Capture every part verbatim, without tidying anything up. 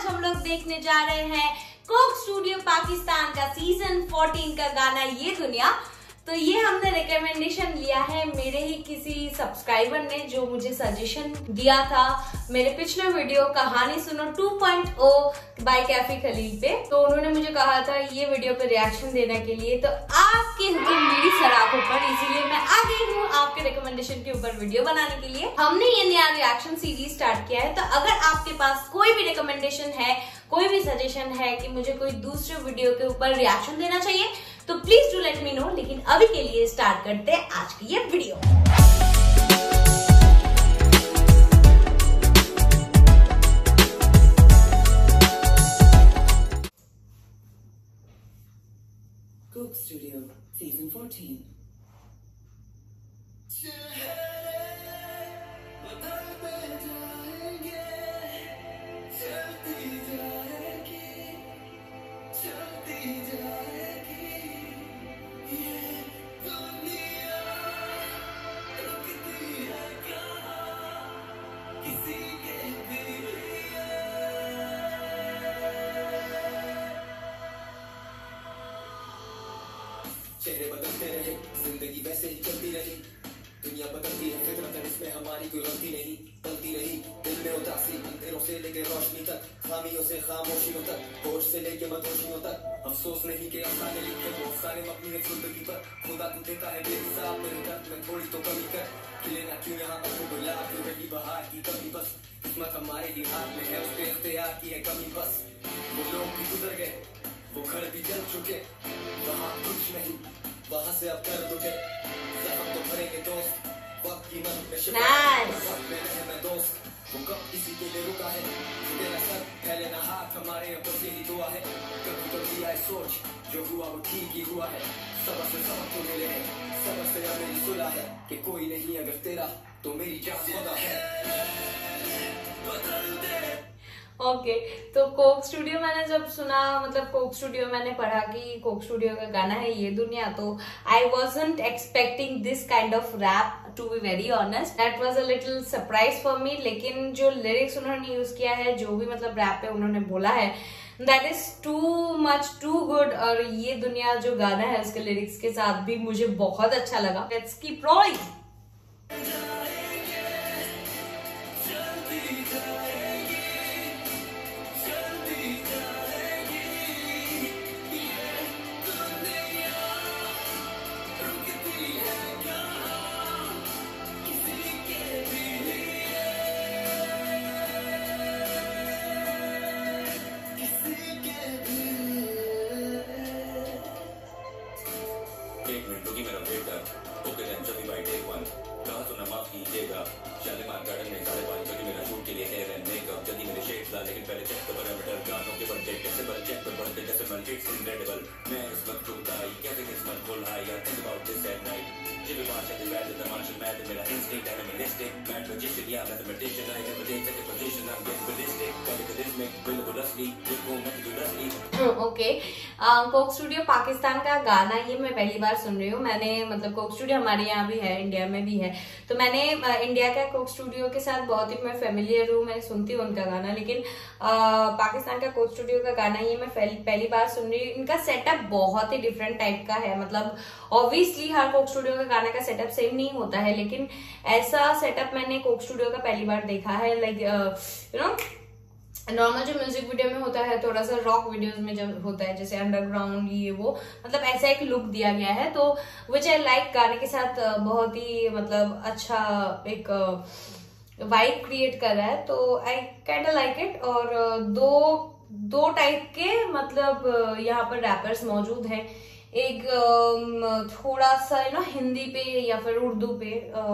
हम लोग देखने जा रहे हैं कोक स्टूडियो पाकिस्तान का सीजन फोर्टीन का गाना ये दुनिया। तो ये हमने रिकमेंडेशन लिया है मेरे ही किसी सब्सक्राइबर ने, जो मुझे सजेशन दिया था मेरे पिछले video Kahani Suno two point o by Kaifi Khalil पे। तो उन्होंने मुझे कहा था ये वीडियो पे रिएक्शन देने के लिए, तो आपके हुक्म मेरी सराहों पर, इसीलिए मैं आ गई हूँ आपके रिकमेंडेशन के ऊपर वीडियो बनाने के लिए। हमने ये नया रिएक्शन सीरीज स्टार्ट किया है, तो अगर आपके पास कोई भी रिकमेंडेशन है, कोई भी सजेशन है कि मुझे कोई दूसरे वीडियो के ऊपर रिएक्शन देना चाहिए, तो please do let me know. लेकिन अभी के लिए स्टार्ट करते हैं आज की ये video. Coke Studio season fourteen. चेहरे बदलते रहे, जिंदगी वैसे ही चलती रही, दुनिया बदलती है फितरत है, इसमें हमारी कोई गलती नहीं। चलती रही दिल में उदासी, अंधेरों से लेके रोशनी तक, खामियों से खामोशियों तक, होश से लेके मदहोशियों तक। अफसोस नहीं कि अफसाने लिखे वो अफसाने अपनी है जिंदगी पर। खुदा तू देता है बेहिसाब, मेरे दर्द में थोड़ी तो कमी कर। खिले ना क्यों यहाँ पर गुलाब, क्यों रही बहार की कमी बस। किस्मत हमारे ही हाथ में है, उस पे इख्तियार की है कमी बस। वो लोग भी गुजर गए, वो घर भी जल चुके, वहाँ कुछ नहीं, वहाँ से अब कर उठे। जख्म तो भरेंगे दोस्त, वक्त की मन में शिकवा, वक्त में रहे मैं दोस्त। वो कब किसी के लिए रुका है, झुके ना सर फैले ना हाथ, हमारे अब बस यही दुआ है। कभी कभी आए सोच, जो हुआ वो ठीक ही हुआ है। सबक से सबक तो मिले हैं, सबक से अब मेरी सुलह है कि कोई नहीं अगर तेरा तो मेरी जान खुदा है। बदल दे। ओके okay, तो कोक स्टूडियो मैंने जब सुना, मतलब कोक स्टूडियो मैंने पढ़ा कि कोक स्टूडियो का गाना है ये दुनिया, तो I wasn't expecting this kind of rap to be very honest. That was a little surprise for me. लेकिन जो लिरिक्स उन्होंने यूज किया है, जो भी मतलब रैप पे उन्होंने बोला है, that is too much too good. और ये दुनिया जो गाना है उसके लिरिक्स के साथ भी मुझे बहुत अच्छा लगा। Let's keep rolling. एक मिनट रुकी मेरा वेट कर, ओके देन चली बाय टेक वन। कहा तो ना माफ कीजिएगा, शालीमार गार्डन में साढ़े पाँच बजे मेरा शूट के लिए हेयर एंड मेकअप, जल्दी मेरे शेड्स ला, लेकिन पहले चेक तो पैरामीटर, गानों के बजट कैसे बजट पर बढ़ते जैसे मल्टीट्स इनक्रेडिबल। मैं इस वक्त टूटा ही कैसे किस्मत full high, I think about this at night. जिब बात है बैड द मार्शल मैथ, मेरा इंस्टिंक्ट एनिमलिस्टिक, मैथ मैजिशियन या mathematician, I never take such a position, I am get ballistic, कभी कभी दिस में बिल को रसली, दिल को मैं क्यों रसली। ओके, कोक स्टूडियो पाकिस्तान का गाना ये मैं पहली बार सुन रही हूँ। मैंने मतलब कोक स्टूडियो हमारे यहाँ भी है, इंडिया में भी है, तो मैंने uh, इंडिया का कोक स्टूडियो के साथ बहुत ही मैं फेमिलियर हूँ, मैं सुनती हूँ उनका गाना। लेकिन uh, पाकिस्तान का कोक स्टूडियो का गाना ये मैं पहली बार सुन रही हूँ। इनका सेटअप बहुत ही डिफरेंट टाइप का है। मतलब ऑब्वियसली हर कोक स्टूडियो का गाने का सेटअप सेम नहीं होता है, लेकिन ऐसा सेटअप मैंने कोक स्टूडियो का पहली बार देखा है। लाइक यू नो नॉर्मल जो म्यूजिक वीडियो में होता है, थोड़ा सा रॉक वीडियोस में जब होता है जैसे अंडरग्राउंड ये वो, मतलब ऐसा एक लुक दिया गया है, तो विच आई लाइक। गाने के साथ बहुत ही मतलब अच्छा एक वाइब क्रिएट कर रहा है, तो I kind of like it. और दो दो टाइप के मतलब यहाँ पर रैपर्स मौजूद हैं। एक थोड़ा सा यू नो हिंदी पे या फिर उर्दू पे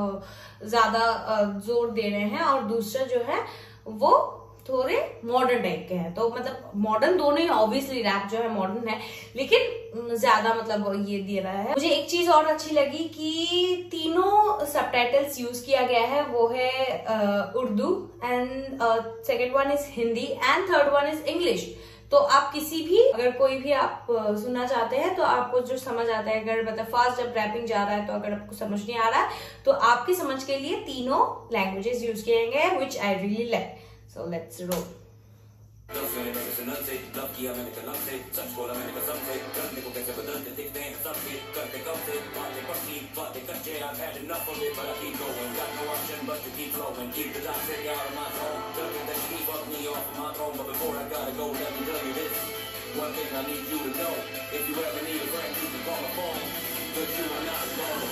ज्यादा जोर दे रहे हैं, और दूसरा जो है वो थोड़े मॉडर्न टाइप के हैं। तो मतलब मॉडर्न दोनों ही, ऑब्वियसली रैप जो है मॉडर्न है, लेकिन ज्यादा मतलब ये दे रहा है। मुझे एक चीज और अच्छी लगी कि तीनों सबटाइटल्स यूज किया गया है, वो है Urdu and second one is Hindi and third one is English. तो आप किसी भी, अगर कोई भी आप सुनना चाहते हैं तो आपको जो समझ आता है, अगर मतलब फास्ट जब रैपिंग जा रहा है तो अगर आपको समझ नहीं आ रहा है तो आपकी समझ के लिए तीनों लैंग्वेजेस यूज किए गए, which I really like. So let's roll. Love किया मैंने कलम से, सच बोला मैंने कसम से, करने को कैसे बदलते दिखते हैं सबके, करते कम से, बातें पक्की बातें कच्चे, I've had enough of it but I keep going, got no option but to keep flowing, keep the toxic out of my zone, looking that she fucked me off of my throne, but before I gotta go let me tell you this, one thing I need you to know, if you ever need a friend you can call my phone, but you are not alone.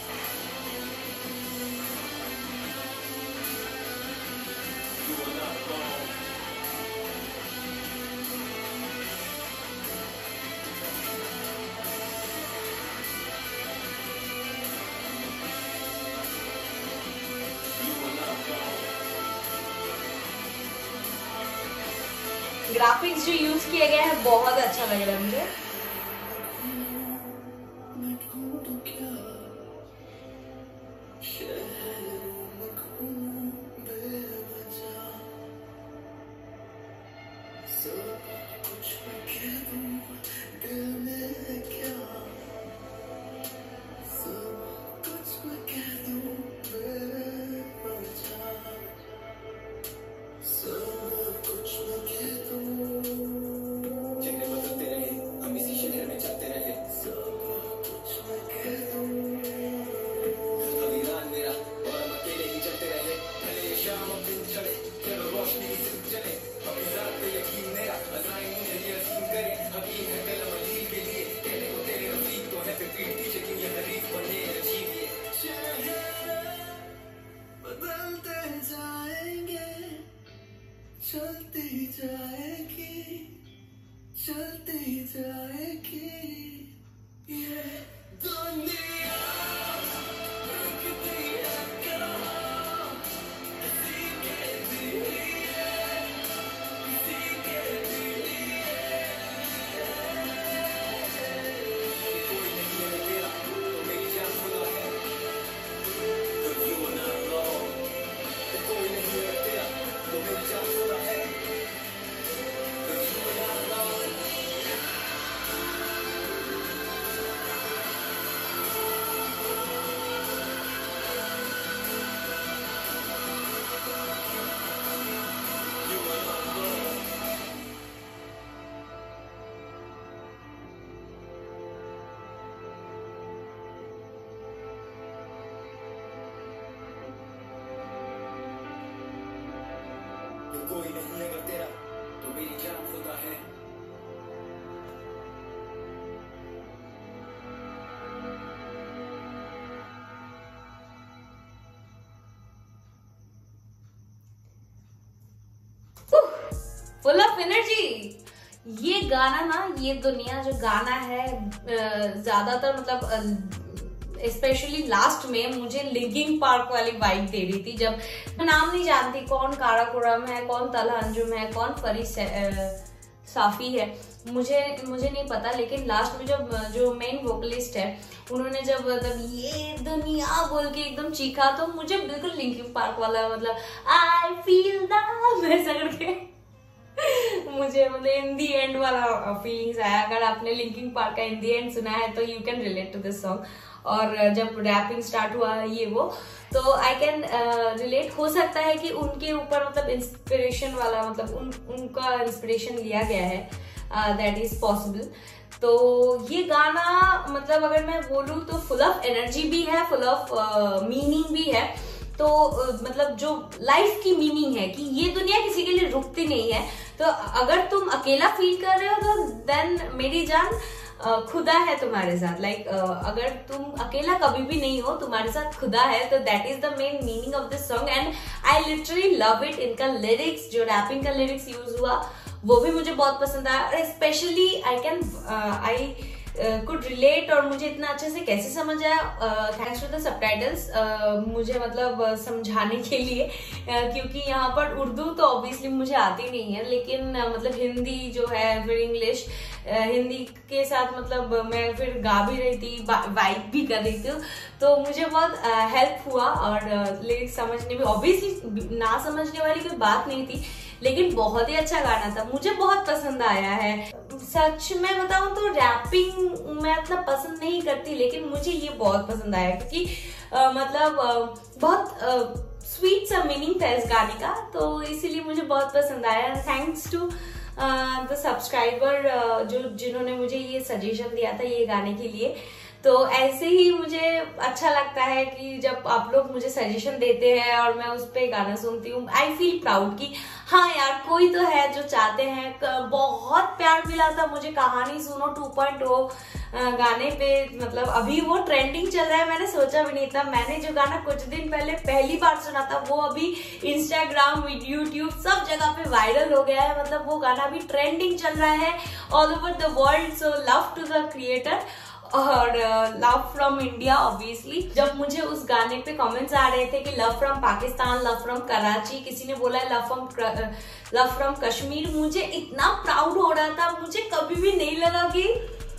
You are not alone. Graphics जो use किए गए हैं बहुत अच्छा लग रहा है मुझे। चलती जाएगी चलती जाएगी ये दुनिया रुकती है कहाँ किसी के लिए किसी के लिए कोई नहीं है तेरा तो मेरी जान खुदा है तो you are not alone कोई नहीं है तेरा तो मेरी जान खुदा है तो you are not alone you are not alone तो कोई नहीं है अगर तेरा तो मेरी जान खुदा है फुल ऑफ एनर्जी। ये गाना ना, ये दुनिया जो गाना है ज्यादातर मतलब स्पेशली लास्ट में मुझे लिंकिंग पार्क वाली वाइब दे रही थी। जब मैं नाम नहीं जानती कौन काराकोरम है, कौन तलहा अंजुम है, कौन फरी साफी है, मुझे मुझे नहीं पता, लेकिन लास्ट में जब जो मेन वोकलिस्ट है उन्होंने जब मतलब ये दुनिया बोल के एकदम चीखा तो मुझे बिल्कुल लिंकिंग पार्क वाला मतलब आई फील दैट ऐसा करके मुझे मतलब इन दी एंड वाला फीलिंग्स आया। अगर आपने लिंकिंग पार्क का इन दी एंड सुना है तो you can relate to this song. और जब रैपिंग स्टार्ट हुआ ये वो तो आई कैन रिलेट, हो सकता है कि उनके ऊपर मतलब इंस्पिरेशन वाला मतलब उन उनका इंस्पिरेशन लिया गया है, दैट इज पॉसिबल। तो ये गाना मतलब अगर मैं बोलूँ तो फुल ऑफ एनर्जी भी है, फुल ऑफ मीनिंग भी है। तो uh, मतलब जो लाइफ की मीनिंग है कि ये दुनिया किसी के लिए रुकती नहीं है। तो अगर तुम अकेला फील कर रहे हो तो देन मेरी जान uh, खुदा है तुम्हारे साथ। लाइक like, uh, अगर तुम अकेला कभी भी नहीं हो, तुम्हारे साथ खुदा है। तो that is the main meaning of this song and I literally love it. इनका लिरिक्स, जो रैपिंग का लिरिक्स यूज हुआ वो भी मुझे बहुत पसंद आया। और specially I can I could relate, और मुझे इतना अच्छे से कैसे समझ आया, थैंक्स टू द सबटाइटल्स, मुझे मतलब uh, समझाने के लिए, uh, क्योंकि यहाँ पर उर्दू तो ऑब्वियसली मुझे आती नहीं है, लेकिन uh, मतलब हिंदी जो है फिर इंग्लिश, uh, हिंदी के साथ मतलब मैं फिर गा भी रही थी, वाइब भी कर रही थी, तो मुझे बहुत हेल्प uh, हुआ। और लिरिक्स uh, समझने में ऑब्वियसली ना समझने वाली कोई बात नहीं थी, लेकिन बहुत ही अच्छा गाना था, मुझे बहुत पसंद आया है। सच में बताऊं तो रैपिंग मैं इतना पसंद नहीं करती, लेकिन मुझे ये बहुत पसंद आया क्योंकि आ, मतलब आ, बहुत स्वीट सा मीनिंग था इस गाने का, तो इसीलिए मुझे बहुत पसंद आया। थैंक्स टू द सब्सक्राइबर जो जिन्होंने मुझे ये सजेशन दिया था ये गाने के लिए। तो ऐसे ही मुझे अच्छा लगता है कि जब आप लोग मुझे सजेशन देते हैं और मैं उस पर गाना सुनती हूँ, आई फील प्राउड कि हाँ यार कोई तो है जो चाहते हैं। बहुत प्यार मिला था मुझे कहानी सुनो टू पॉइंट ओ गाने पे, मतलब अभी वो ट्रेंडिंग चल रहा है, मैंने सोचा भी नहीं था। मैंने जो गाना कुछ दिन पहले पहली बार सुना था वो अभी इंस्टाग्राम, यूट्यूब सब जगह पे वायरल हो गया है, मतलब वो गाना अभी ट्रेंडिंग चल रहा है all over the world. So love to the creator और लव फ्रॉम इंडिया ऑब्वियसली। जब मुझे उस गाने पे कमेंट्स आ रहे थे कि love from Pakistan, love from Karachi, किसी ने बोला love from love from Kashmir, मुझे इतना प्राउड हो रहा था, मुझे कभी भी नहीं लगा कि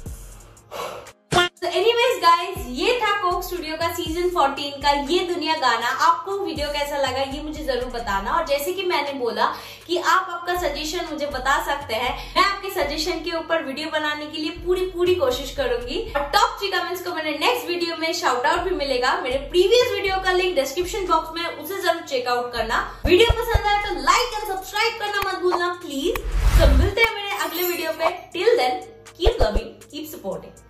तो एनीवेज गाइज, ये था कोक स्टूडियो का सीजन फोर्टीन का ये दुनिया गाना। आपको वीडियो कैसा लगा ये मुझे जरूर बताना, और जैसे कि मैंने बोला कि आप आपका सजेशन मुझे बता सकते हैं, मैं आपके सजेशन के ऊपर वीडियो बनाने के लिए पूरी पूरी कोशिश करूंगी। और टॉप थ्री कमेंट्स को मैंने नेक्स्ट वीडियो में शाउट आउट भी मिलेगा। मेरे प्रीवियस वीडियो का लिंक डिस्क्रिप्शन बॉक्स में, उसे जरूर चेकआउट करना। वीडियो पसंद आए तो लाइक एंड सब्सक्राइब करना मत भूलना प्लीज। तो मिलते हैं मेरे अगले वीडियो पे। Till then keep loving, keep supporting.